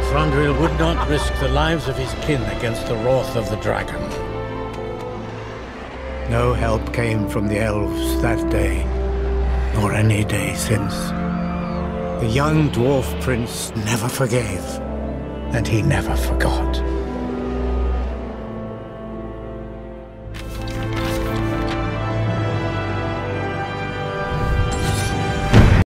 Thranduil would not risk the lives of his kin against the wrath of the dragon. No help came from the elves that day, nor any day since. The young dwarf prince never forgave, and he never forgot.